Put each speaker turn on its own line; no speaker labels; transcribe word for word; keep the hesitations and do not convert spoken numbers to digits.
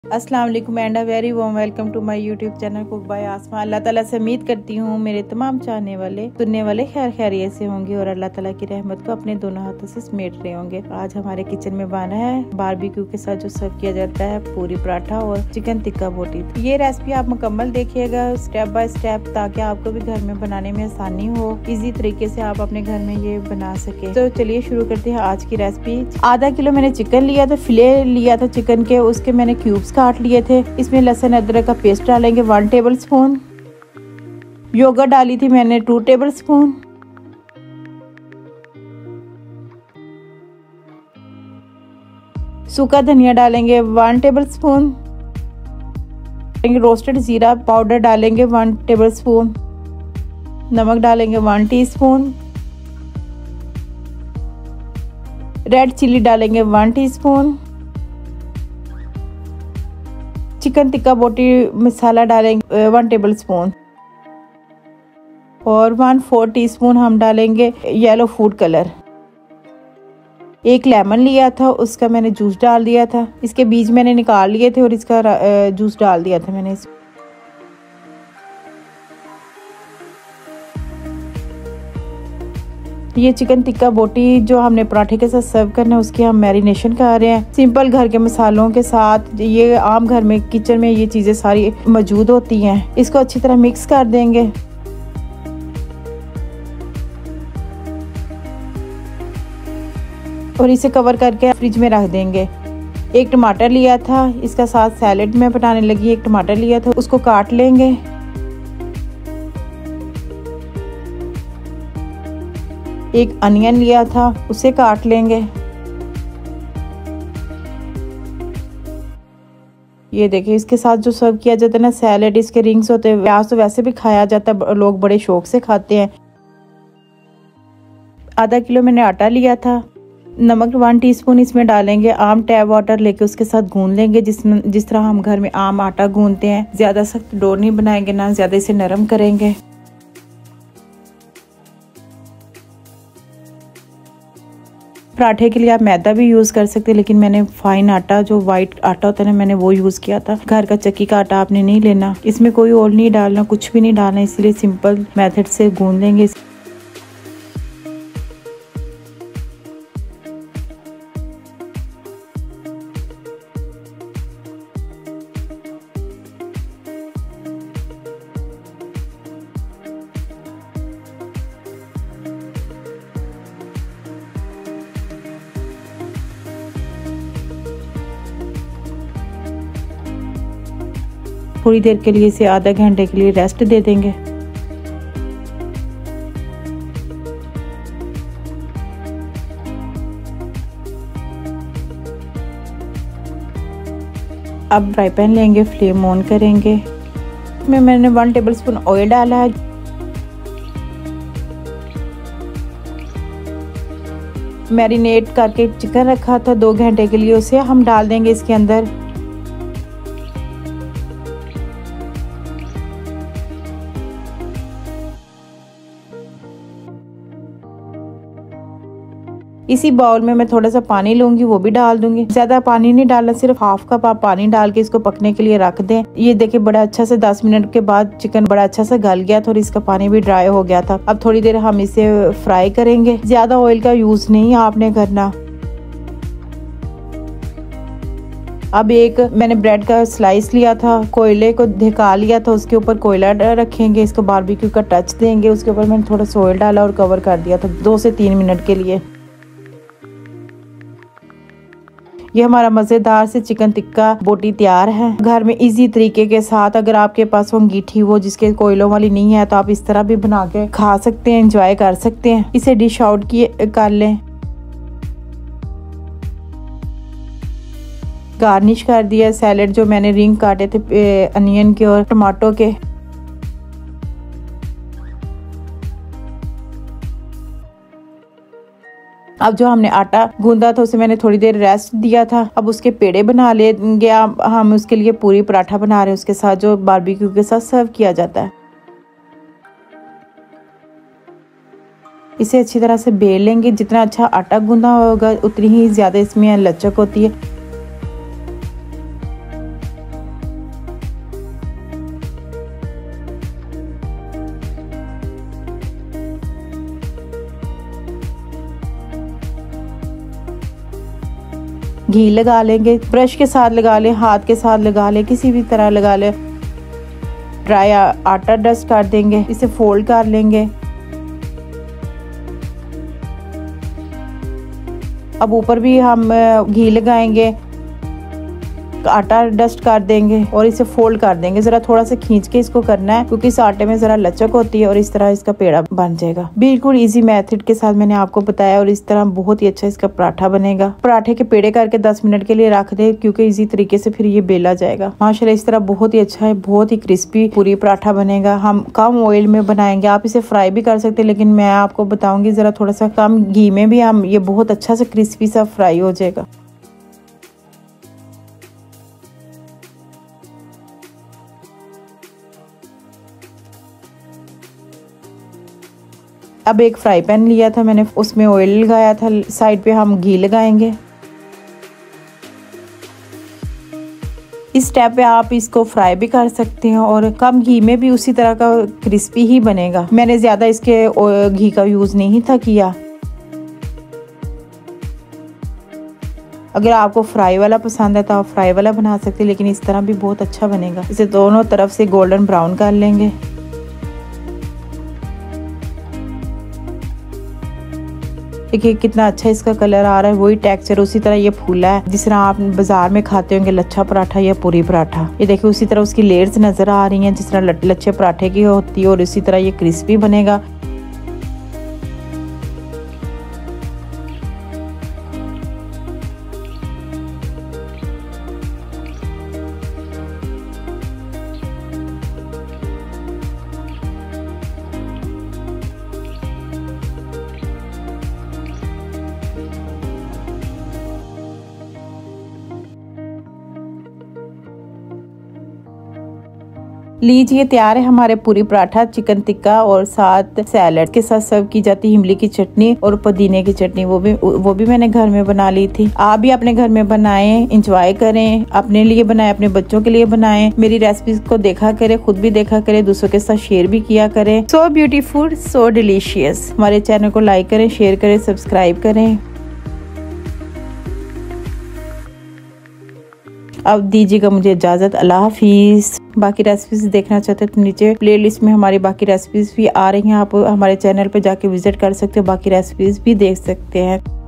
अस्सलाम वालेकुम and a very warm welcome to my YouTube channel cook by Asma. Allah ताला से उम्मीद करती हूँ मेरे तमाम चाहने वाले सुनने वाले खैर खैरियत से होंगे और अल्लाह ताला की रहमत को अपने दोनों हाथों से समेट रहे होंगे। आज हमारे किचन में बना है बारबेक्यू के साथ जो सर्व किया जाता है पूरी पराठा और चिकन टिक्का बोटी। ये रेसिपी आप मुकम्मल देखिएगा स्टेप बाय स्टेप ताकि आपको भी घर में बनाने में आसानी हो, इजी तरीके से आप अपने घर में ये बना सके। तो चलिए शुरू करते हैं आज की रेसिपी। आधा किलो मैंने चिकन लिया था, फिले लिया था चिकन के, उसके मैंने क्यूब्स काट लिए थे। इसमें लहसुन अदरक का पेस्ट डालेंगे वन टेबल स्पून। योगर्ट डाली थी मैंने टू टेबल स्पून। सूखा धनिया डालेंगे वन टेबल स्पून। रोस्टेड जीरा पाउडर डालेंगे वन टेबल स्पून। नमक डालेंगे वन टीस्पून। रेड चिली डालेंगे वन टीस्पून। चिकन टिक्का बोटी मसाला डालेंगे वन टेबल स्पून और वन फोर टीस्पून हम डालेंगे येलो फूड कलर। एक लेमन लिया था, उसका मैंने जूस डाल दिया था। इसके बीज मैंने निकाल लिए थे और इसका जूस डाल दिया था मैंने। ये चिकन टिक्का बोटी जो हमने पराठे के साथ सर्व करना है उसकी हम मैरिनेशन कर रहे हैं सिंपल घर के मसालों के साथ। ये आम घर में किचन में ये चीजें सारी मौजूद होती हैं। इसको अच्छी तरह मिक्स कर देंगे। और इसे कवर करके फ्रिज में रख देंगे। एक टमाटर लिया था, इसका साथ सैलेड में बनाने लगी। एक टमाटर लिया था, उसको काट लेंगे। एक अनियन लिया था, उसे काट लेंगे। ये देखिए इसके साथ जो सर्व किया जाता है ना सैलेड, इसके रिंग्स होते हैं। प्याज तो वैसे भी खाया जाता है, लोग बड़े शौक से खाते हैं। आधा किलो मैंने आटा लिया था। नमक वन टीस्पून इसमें डालेंगे। आम टैप वाटर लेके उसके साथ गूंद लेंगे जिस जिस तरह हम घर में आम आटा गूंदते हैं। ज्यादा सख्त डो नहीं बनाएंगे, ना ज्यादा इसे नरम करेंगे। पराठे के लिए आप मैदा भी यूज कर सकते हैं, लेकिन मैंने फाइन आटा जो वाइट आटा होता है ना मैंने वो यूज किया था। घर का चक्की का आटा आपने नहीं लेना। इसमें कोई ऑयल नहीं डालना, कुछ भी नहीं डालना, इसलिए सिंपल मेथड से गूंद लेंगे। थोड़ी देर के लिए इसे आधा घंटे के लिए रेस्ट दे देंगे। अब फ्राई पैन लेंगे, फ्लेम ऑन करेंगे। इसमें मैंने वन टेबलस्पून ऑयल डाला है। मैरिनेट करके चिकन रखा था दो घंटे के लिए, उसे हम डाल देंगे इसके अंदर। इसी बाउल में मैं थोड़ा सा पानी लूंगी, वो भी डाल दूंगी। ज्यादा पानी नहीं डालना, सिर्फ हाफ कप आप पानी डाल के इसको पकने के लिए रख दें। ये देखिए बड़ा अच्छा से दस मिनट के बाद चिकन बड़ा अच्छा से गल गया था और इसका पानी भी ड्राई हो गया था। अब थोड़ी देर हम इसे फ्राई करेंगे। ज्यादा ऑयल का यूज नहीं आपने करना। अब एक मैंने ब्रेड का स्लाइस लिया था, कोयले को ढका लिया था, उसके ऊपर कोयला रखेंगे। इसको बारबेक्यू का टच देंगे। उसके ऊपर मैंने थोड़ा सा ऑयल डाला और कवर कर दिया था दो से तीन मिनट के लिए। ये हमारा मजेदार से चिकन टिक्का बोटी तैयार है घर में इजी तरीके के साथ। अगर आपके पास वो अंगीठी वो जिसके कोयलों वाली नहीं है तो आप इस तरह भी बना के खा सकते हैं, एंजॉय कर सकते हैं। इसे डिश आउट किए कर लें। गार्निश कर दिया सैलेड जो मैंने रिंग काटे थे अनियन के और टमाटो के। अब जो हमने आटा गूंदा था उसे मैंने थोड़ी देर रेस्ट दिया था। अब उसके पेड़े बना लेंगे। हम उसके लिए पूरी पराठा बना रहे हैं उसके साथ जो बारबेक्यू के साथ सर्व किया जाता है। इसे अच्छी तरह से बेल लेंगे। जितना अच्छा आटा गूंदा होगा उतनी ही ज्यादा इसमें लचक होती है। घी लगा लेंगे, ब्रश के साथ लगा लें, हाथ के साथ लगा लें, किसी भी तरह लगा लें। ड्राई आटा डस्ट कर देंगे, इसे फोल्ड कर लेंगे। अब ऊपर भी हम घी लगाएंगे, आटा डस्ट कर देंगे और इसे फोल्ड कर देंगे। जरा थोड़ा सा खींच के इसको करना है क्योंकि इस आटे में जरा लचक होती है और इस तरह इसका पेड़ा बन जाएगा। बिल्कुल इजी मेथड के साथ मैंने आपको बताया और इस तरह बहुत ही अच्छा इसका पराठा बनेगा। पराठे के पेड़े करके दस मिनट के लिए रख दे क्योंकि इसी तरीके से फिर ये बेला जाएगा। माशाल्लाह इस तरह बहुत ही अच्छा है, बहुत ही क्रिस्पी पूरी पराठा बनेगा। हम कम ऑयल में बनाएंगे, आप इसे फ्राई भी कर सकते हैं, लेकिन मैं आपको बताऊंगी जरा थोड़ा सा कम घी में भी हम ये बहुत अच्छा से क्रिस्पी सा फ्राई हो जाएगा। अब एक फ्राई पैन लिया था मैंने, उसमें ऑयल लगाया था, साइड पे हम घी लगाएंगे। इस स्टेप पे आप इसको फ्राई भी कर सकते हैं और कम घी में भी उसी तरह का क्रिस्पी ही बनेगा। मैंने ज्यादा इसके घी का यूज नहीं था किया। अगर आपको फ्राई वाला पसंद है तो आप फ्राई वाला बना सकते हैं, लेकिन इस तरह भी बहुत अच्छा बनेगा। इसे दोनों तरफ से गोल्डन ब्राउन कर लेंगे। देखिए कितना अच्छा इसका कलर आ रहा है, वही टेक्सचर उसी तरह ये फूला है जिस तरह आप बाजार में खाते होंगे लच्छा पराठा या पूरी पराठा। ये देखिए उसी तरह उसकी लेयर्स नजर आ रही हैं जिस तरह लच्छे पराठे की होती है और इसी तरह ये क्रिस्पी बनेगा। लीजिए तैयार है हमारे पूरी पराठा चिकन टिक्का और साथ सैलड के साथ सर्व की जाती है इमली की चटनी और पुदीने की चटनी। वो भी वो भी मैंने घर में बना ली थी। आप भी अपने घर में बनाएं, इंजॉय करें, अपने लिए बनाएं, अपने बच्चों के लिए बनाएं। मेरी रेसिपीज को देखा करें, खुद भी देखा करें, दूसरों के साथ शेयर भी किया करें। So beautiful, so delicious. हमारे चैनल को लाइक करें, शेयर करें, सब्सक्राइब करें। अब दीजिएगा मुझे इजाजत, अल्लाह हाफिज। बाकी रेसिपीज देखना चाहते हैं तो नीचे प्लेलिस्ट में हमारी बाकी रेसिपीज भी आ रही हैं, आप हमारे चैनल पे जाके विजिट कर सकते हो, बाकी रेसिपीज भी देख सकते हैं।